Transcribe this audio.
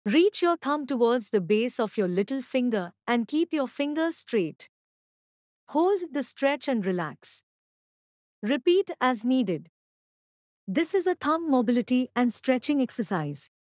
Reach your thumb towards the base of your little finger and keep your fingers straight. Hold the stretch and relax. Repeat as needed. This is a thumb mobility and stretching exercise.